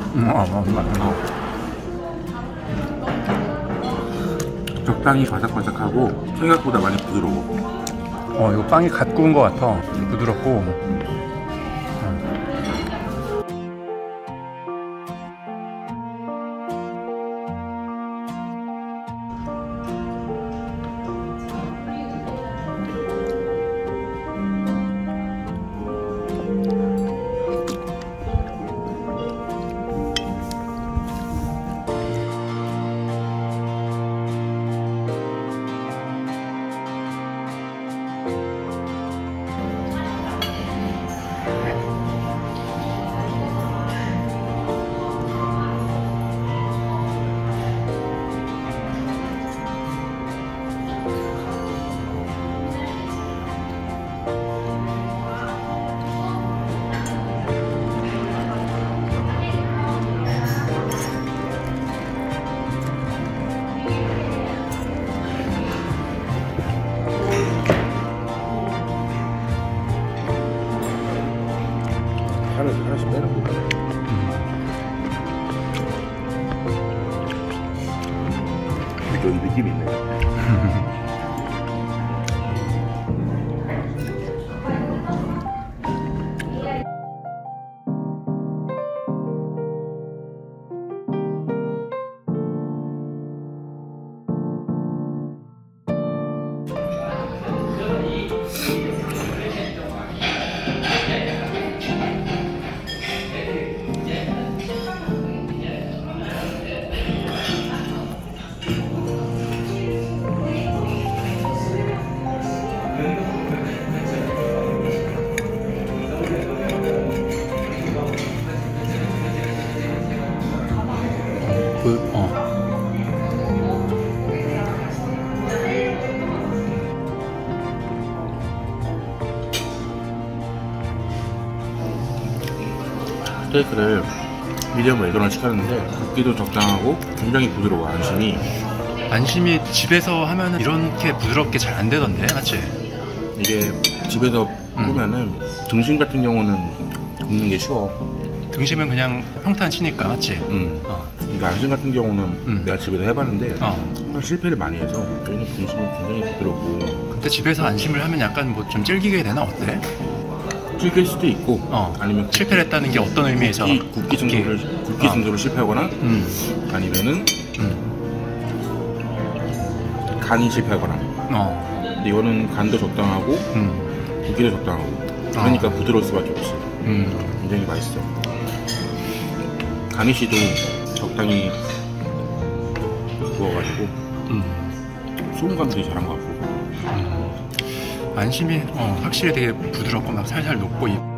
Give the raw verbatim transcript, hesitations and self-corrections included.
음, 어, 어, 어. 적당히 바삭바삭하고 생각보다 많이 부드러워. 어, 이거 빵이 갓 구운 것 같아. 부드럽고. 하나씩 하나씩 빼는 거. 여기 느낌이 있네. 그, 어. 스테이크를 미디엄 웰던을 시켰는데 굵기도 적당하고 굉장히 부드러워. 안심이 안심이 집에서 하면은 이렇게 부드럽게 잘 안 되던데, 맞지? 이게 집에서 구우면은 음. 등심 같은 경우는 굽는 게 쉬워. 등심은 그냥 평탄 치니까, 맞지? 음. 어. 그러니까 안심 같은 경우는 음. 내가 집에서 해봤는데 어. 정말 실패를 많이 해서 저희는 등심은 굉장히 부드럽고. 근데 집에서 안심을 하면 약간 뭐 좀 질기게 되나 어때? 질길 수도 있고 어. 아니면 굽기, 실패를 했다는 게 어떤 의미에서 굽기, 굽기 정도를 굽기 어. 정도로 실패하거나 음. 아니면은 음. 간이 실패하거나. 어. 근데 이거는 간도 적당하고 음. 굵기도 적당하고 그러니까 어. 부드러울 수밖에 없어. 음. 굉장히 맛있어. 가니쉬도 적당히 구워가지고 음. 소금간도 되게 잘한 것 같고. 음. 안심이 어, 확실히 되게 부드럽고 막 살살 녹고